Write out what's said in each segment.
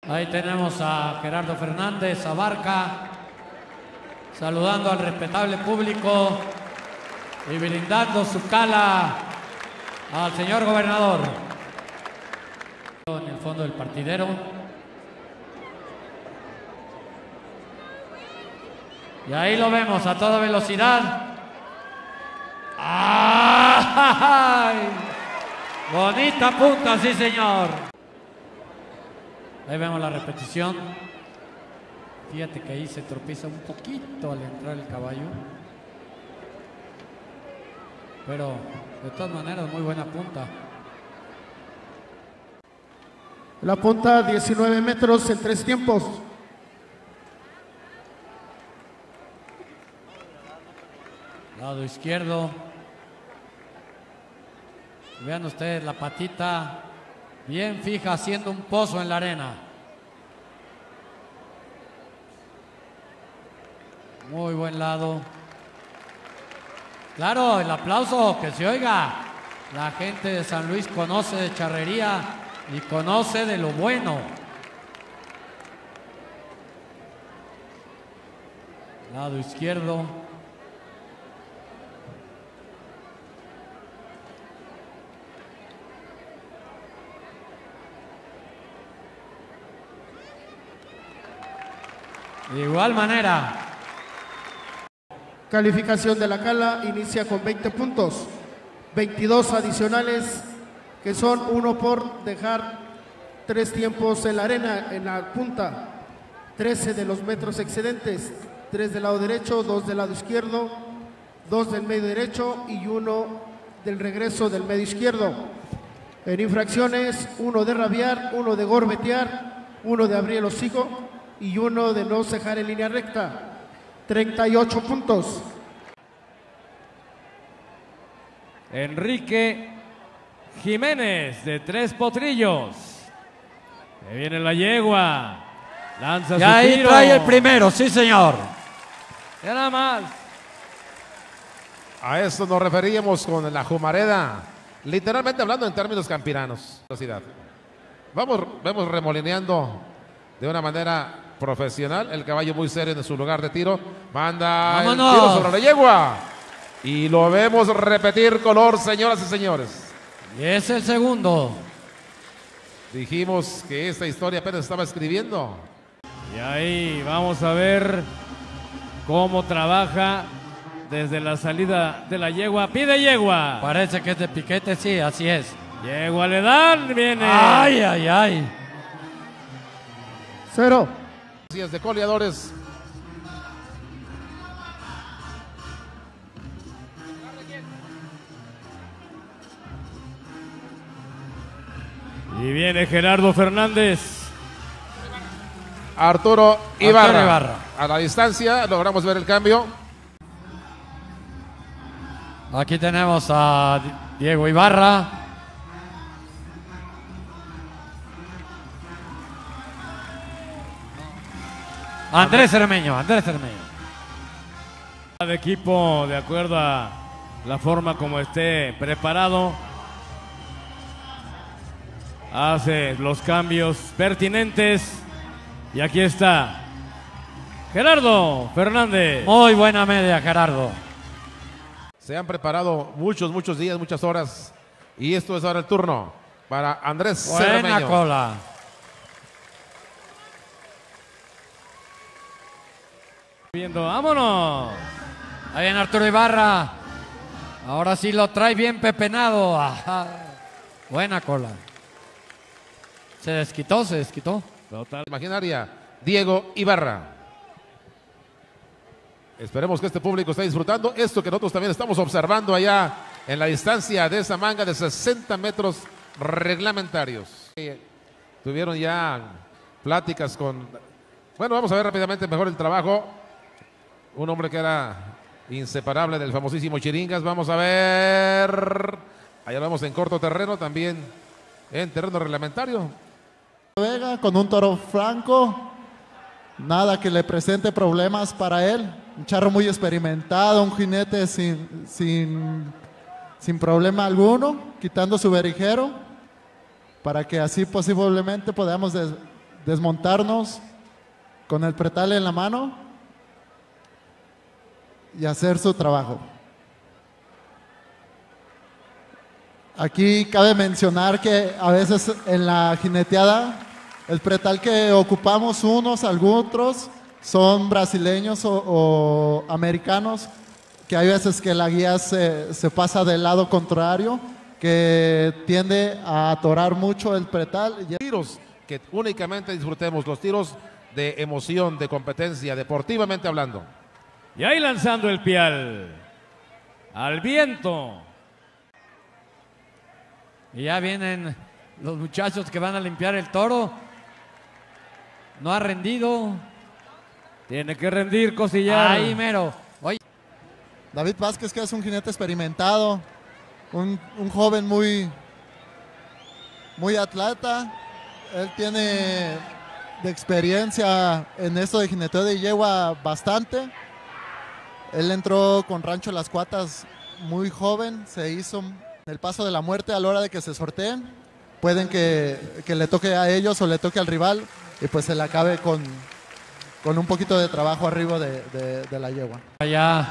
Ahí tenemos a Gerardo Fernández Abarca, saludando al respetable público y brindando su cala al señor gobernador. En el fondo del partidero. Y ahí lo vemos a toda velocidad. ¡Ay! Bonita punta, sí señor. Ahí vemos la repetición. Fíjate que ahí se tropieza un poquito al entrar el caballo. Pero de todas maneras muy buena punta. La punta 19 metros en 3 tiempos. Lado izquierdo. Vean ustedes la patita bien fija, haciendo un pozo en la arena. Muy buen lado. Claro, el aplauso, que se oiga. La gente de San Luis conoce de charrería y conoce de lo bueno. Lado izquierdo. De igual manera. Calificación de la cala inicia con 20 puntos. 22 adicionales, que son 1 por dejar 3 tiempos en la arena, en la punta. 13 de los metros excedentes. 3 del lado derecho, 2 del lado izquierdo, 2 del medio derecho y 1 del regreso del medio izquierdo. En infracciones, 1 de rabiar, 1 de gorbetear, 1 de abrir el hocico y 1 de no cejar en línea recta. 38 puntos. Enrique Jiménez de Tres Potrillos. Ahí viene la yegua. Lanza Y su ahí tiro. trae el primero, sí señor. Ya nada más. A esto nos referíamos con la Jumareda, literalmente hablando en términos campiranos. Vemos remolineando de una manera profesional, el caballo muy serio en su lugar de tiro, manda el ¡Vámonos! tiro sobre la yegua y lo vemos repetir color, señoras y señores. Y es el segundo. Dijimos que esta historia apenas estaba escribiendo. Y ahí vamos a ver cómo trabaja desde la salida de la yegua. Pide yegua. Parece que es de piquete, sí, así es. Yegua le dan, viene. Ay, ay, ay. 0. De coleadores. Y viene Gerardo Fernández. Arturo Ibarra. Ibarra. A la distancia logramos ver el cambio. Aquí tenemos a Diego Ibarra. Andrés Cermeño, Andrés Cermeño. Cada equipo, de acuerdo a la forma como esté preparado, hace los cambios pertinentes. Y aquí está Gerardo Fernández. Muy buena media, Gerardo. Se han preparado muchos días, muchas horas. Y esto es ahora el turno para Andrés Buena Cermeño. cola. Viendo, vámonos. Ahí viene Arturo Ibarra. Ahora sí lo trae bien pepenado. Ajá. Buena cola. Se desquitó, se desquitó. Total. Imaginaria, Diego Ibarra. Esperemos que este público esté disfrutando esto que nosotros también estamos observando allá en la distancia de esa manga de 60 metros reglamentarios. Tuvieron ya pláticas con... Bueno, vamos a ver rápidamente mejor el trabajo. Un hombre que era inseparable del famosísimo Chiringas. Vamos a ver. Allá lo vemos en corto terreno, también en terreno reglamentario. Vega con un toro franco, nada que le presente problemas para él. Un charro muy experimentado, un jinete sin problema alguno, quitando su berijero, para que así posiblemente podamos desmontarnos con el pretal en la mano y hacer su trabajo. Aquí cabe mencionar que a veces en la jineteada el pretal que ocupamos unos, algunos, son brasileños o americanos, que hay veces que la guía se pasa del lado contrario, que tiende a atorar mucho el pretal. Tiros que únicamente disfrutemos, los tiros de emoción, de competencia, deportivamente hablando. Y ahí lanzando el pial al viento. Y ya vienen los muchachos que van a limpiar el toro. No ha rendido. Tiene que rendir, Cosillar. Ahí mero. Oye. David Vázquez, que es un jinete experimentado, un joven muy atleta. Él tiene de experiencia en esto de jineteo de yegua bastante. Él entró con Rancho Las Cuatas muy joven, se hizo el paso de la muerte a la hora de que se sorteen. Pueden que le toque a ellos o le toque al rival y pues se le acabe con un poquito de trabajo arriba de la yegua. Allá.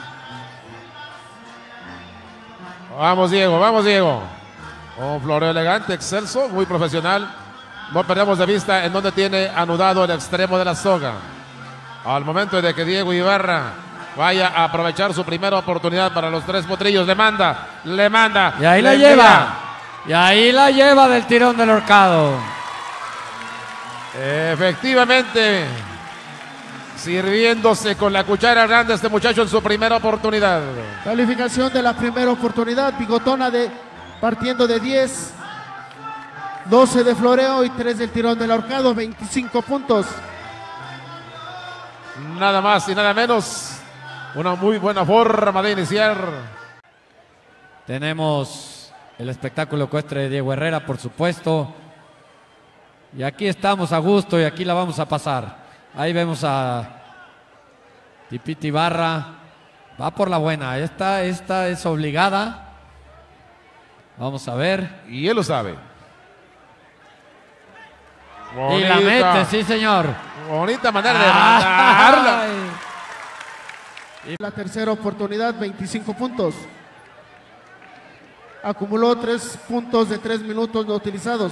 Vamos Diego, vamos Diego. Un floreo elegante, excelso, muy profesional. No perdamos de vista en donde tiene anudado el extremo de la soga. Al momento de que Diego Ibarra vaya a aprovechar su primera oportunidad para los 3 potrillos, le manda. Y ahí la lleva. Y ahí la lleva del tirón del horcado. Efectivamente, sirviéndose con la cuchara grande este muchacho en su primera oportunidad. Calificación de la primera oportunidad, bigotona partiendo de 10, 12 de floreo y 3 del tirón del ahorcado, 25 puntos. Nada más y nada menos. Una muy buena forma de iniciar. Tenemos el espectáculo ecuestre de Diego Herrera, por supuesto. Y aquí estamos a gusto y aquí la vamos a pasar. Ahí vemos a Tipiti Ibarra. Va por la buena. Esta es obligada. Vamos a ver. Y él lo sabe. Bonita. Y la mete, sí señor. Bonita manera de mandarla. La tercera oportunidad, 25 puntos. Acumuló 3 puntos de 3 minutos no utilizados.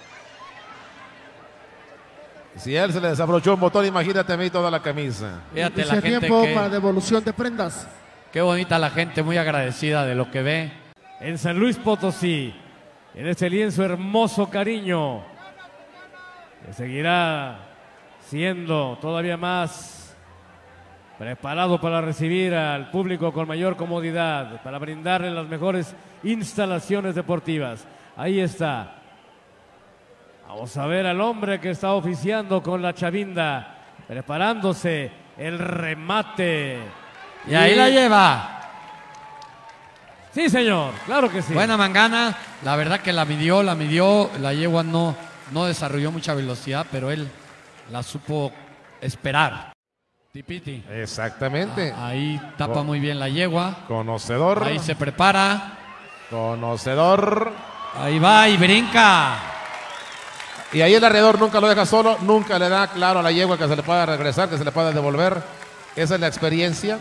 Si él se le desabrochó un botón, imagínate a mí toda la camisa. Fíjate la gente tiempo para devolución de prendas. Qué bonita la gente, muy agradecida de lo que ve. En San Luis Potosí, en este lienzo hermoso, Cariño, que seguirá siendo todavía más preparado para recibir al público con mayor comodidad, para brindarle las mejores instalaciones deportivas. Ahí está. Vamos a ver al hombre que está oficiando con la chavinda, preparándose el remate. Y ahí la lleva. Sí, señor, claro que sí. Buena mangana, la verdad que la midió, la yegua no desarrolló mucha velocidad, pero él la supo esperar. Tipiti. Exactamente. Ahí tapa muy bien la yegua. Conocedor. Ahí se prepara. Conocedor. Ahí va y brinca. Y ahí el arreador nunca lo deja solo, nunca le da claro a la yegua que se le pueda regresar, que se le pueda devolver. Esa es la experiencia.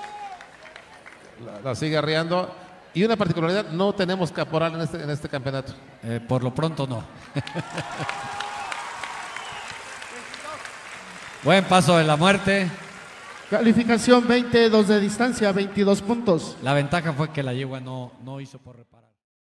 La sigue arreando. Y una particularidad, no tenemos caporal en este campeonato. Por lo pronto no. Buen paso de la muerte. Calificación 20, 2 de distancia, 22 puntos. La ventaja fue que la yegua no hizo por reparar.